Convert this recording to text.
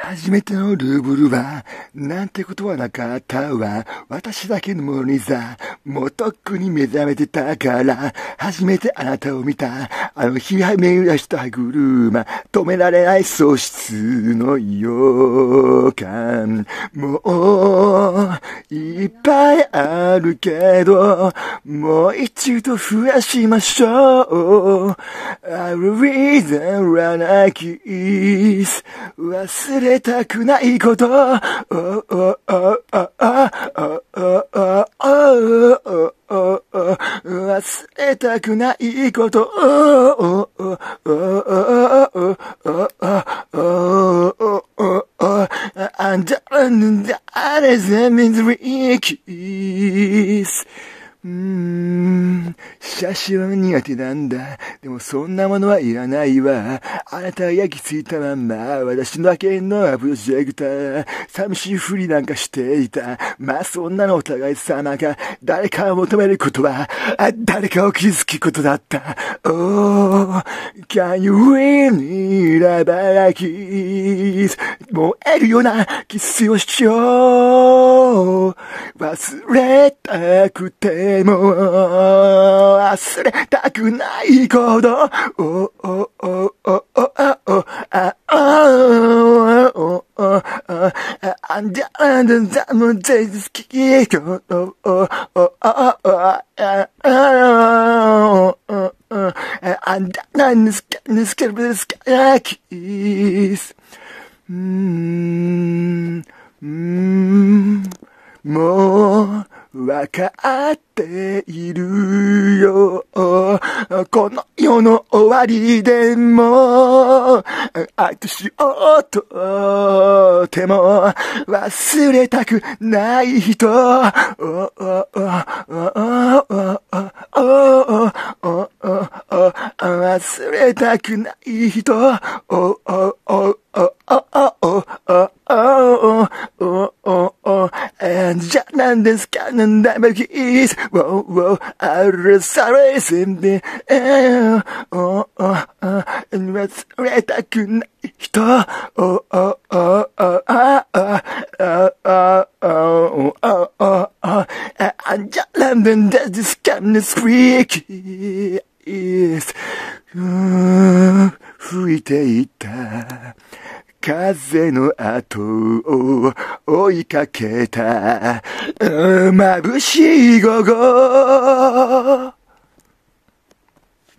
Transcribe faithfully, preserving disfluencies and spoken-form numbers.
初めてのルーブルは、なんてことはなかったわ。私だけのものにさ、もうとっくに目覚めてたから、初めてあなたを見た。あの日は巡らした車、止められない喪失の予感。もう、いっぱいあるけど、もう一度増やしましょう。I will read the run kiss. 忘れたくないこと、oh, oh, oh, oh, oh, oh, oh, oh, oh, oh, oh, 忘れたくないこと、oh, oh, oh, oh, oh, oh, oh, oh, oh, oh, oh, and that is a misery kiss. うーん、写真は苦手なんだ。でもそんなものはいらないわ。あなたは焼き付いたまんま、私だけのプロジェクター。寂しいふりなんかしていた。まあそんなのお互い様が、誰かを求めることは、誰かを傷つくことだった。Oh, can you really love a kiss? 燃えるようなキスをしよう。忘れたくても忘れたくないこと、おおおおおおおああおおあんじゃあんじゃも全然好きよおおおおあああんじゃなんですかですけどですかキスうーんうーんもうわかっているよ。この世の終わりでも、愛としようとても忘れたくない人。忘れたくない人。じゃなんですかなんだめきーす。おおあれされせんで。忘れたくない人。おおおおああああおおおあじゃなんですかねスクリーキース。吹いていた風の後を追いかけた眩しい午後